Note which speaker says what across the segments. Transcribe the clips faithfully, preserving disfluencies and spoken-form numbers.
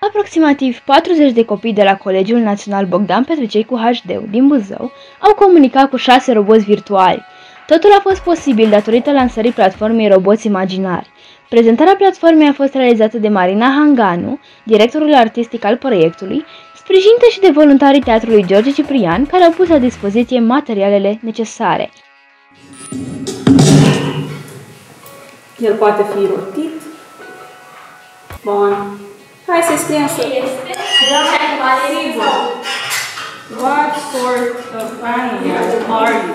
Speaker 1: Aproximativ patruzeci de copii de la Colegiul Național Bogdan Petricei cu H D din Buzău au comunicat cu șase roboți virtuali. Totul a fost posibil datorită lansării platformei Roboți Imaginari. Prezentarea platformei a fost realizată de Marina Hanganu, directorul artistic al proiectului, sprijinită și de voluntarii Teatrului George Ciprian, care au pus la dispoziție materialele necesare.
Speaker 2: El poate fi rotit. Bun. Hai să scriem să... What sort of animal are you?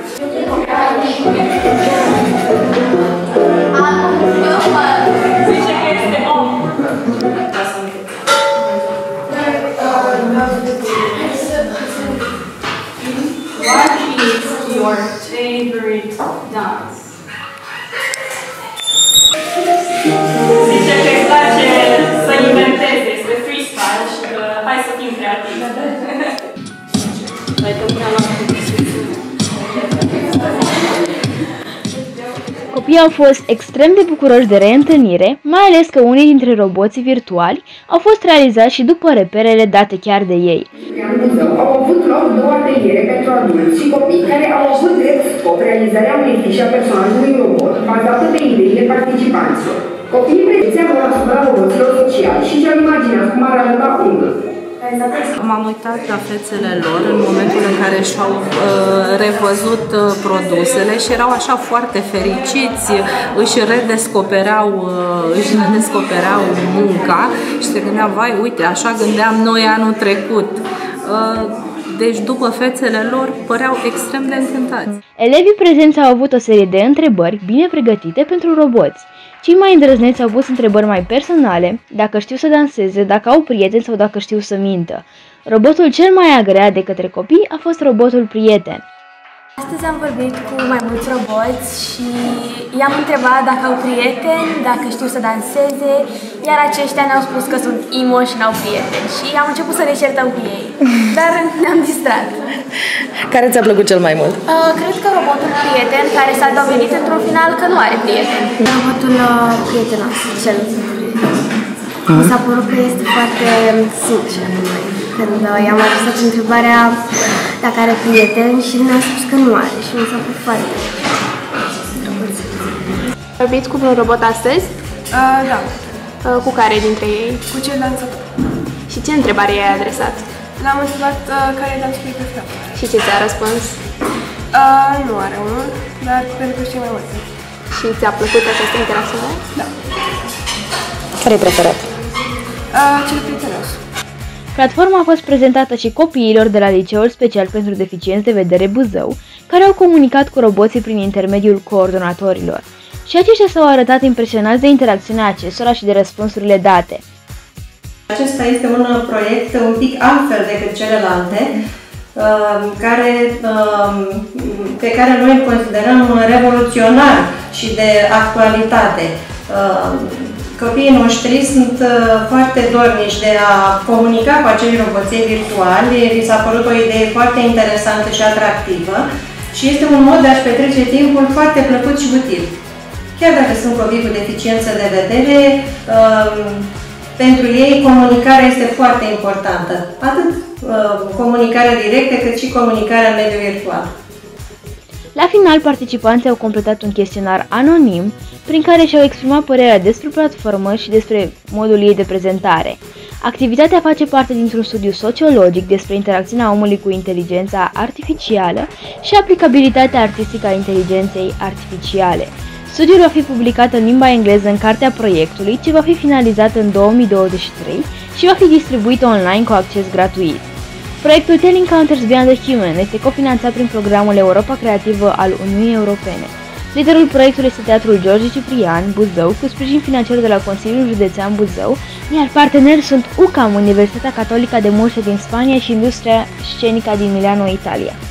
Speaker 2: Zice că este om. What is your favorite dance? Zice că îi place să inventeze, este freestyle și că hai să fim creativi.
Speaker 1: Copiii au fost extrem de bucuroși de reîntâlnire, mai ales că unii dintre roboții virtuali au fost realizați și după reperele date chiar de ei.
Speaker 3: În Buzău au avut loc două ateliere pentru adulți și copii care au avut drept scop realizarea unei fișe a personajului robot bazată pe ideile participanților. Copiii prezenți vor asupra roboților sociali și și-au imaginat cum ar arăta unul.
Speaker 4: M-am uitat la fețele lor în momentul în care și-au uh, revăzut uh, produsele și erau așa foarte fericiți, își redescopereau, uh, își redescopereau munca și se gândeam, vai, uite, așa gândeam noi anul trecut. Uh, Deci, după fețele lor, păreau extrem de încântați.
Speaker 1: Elevii prezenți au avut o serie de întrebări bine pregătite pentru roboți. Cei mai îndrăzneți au pus întrebări mai personale, dacă știu să danseze, dacă au prieteni sau dacă știu să mintă. Robotul cel mai agreat de către copii a fost robotul prieten.
Speaker 5: Astăzi am vorbit cu mai mulți roboți și i-am întrebat dacă au prieteni, dacă știu să danseze, iar aceștia ne-au spus că sunt emo și n-au prieteni și am început să ne certăm cu ei, dar ne-am distrat.
Speaker 6: Care ți-a plăcut cel mai mult?
Speaker 5: Uh, cred că robotul prieten, care s-a dovedit într-un final că nu are prieteni. Robotul uh, prietenos, cel uh-huh. Mi s-a părut că este foarte sincer. Când uh, i-am adresat întrebarea dacă are prieteni și ne-a spus că nu are și mi s-a părut foarte drăguț.
Speaker 7: Vorbiți cu un robot astăzi?
Speaker 2: Uh, da.
Speaker 7: Uh, cu care dintre ei?
Speaker 2: Cu cel dansător.
Speaker 7: Și ce întrebare i-ai adresat?
Speaker 2: L-am întrebat uh, care e dansul preferat.
Speaker 7: Și ce ți-a răspuns?
Speaker 2: Uh, nu are unul, dar pentru că știu mai multe.
Speaker 7: Și ți-a plăcut această interacțiune?
Speaker 2: Da.
Speaker 6: Care e preferat?
Speaker 2: Uh, cel prietenos.
Speaker 1: Platforma a fost prezentată și copiilor de la Liceul Special pentru Deficienți de Vedere Buzău, care au comunicat cu roboții prin intermediul coordonatorilor. Și aceștia s-au arătat impresionați de interacțiunea acestora și de răspunsurile date.
Speaker 8: Acesta este un proiect un pic altfel decât celelalte, care, pe care noi îl considerăm revoluționar și de actualitate. Copiii noștri sunt foarte dornici de a comunica cu acei roboței virtuali. Li s-a părut o idee foarte interesantă și atractivă și este un mod de a-și petrece timpul foarte plăcut și util. Chiar dacă sunt copii cu deficiență de vedere, pentru ei comunicarea este foarte importantă. Atât comunicarea directă cât și comunicarea în mediul virtual.
Speaker 1: La final, participanții au completat un chestionar anonim prin care și-au exprimat părerea despre platformă și despre modul ei de prezentare. Activitatea face parte dintr-un studiu sociologic despre interacțiunea omului cu inteligența artificială și aplicabilitatea artistică a inteligenței artificiale. Studiul va fi publicat în limba engleză în cartea proiectului, ce va fi finalizat în două mii douăzeci și trei și va fi distribuit online cu acces gratuit. Proiectul Tel Encounters Beyond the Human este cofinanțat prin programul Europa Creativă al Uniunii Europene. Liderul proiectului este Teatrul George Ciprian, Buzău, cu sprijin financiar de la Consiliul Județean Buzău, iar parteneri sunt U C A M, Universitatea Catolică de Murcia din Spania și Industria Scenică din Milano, Italia.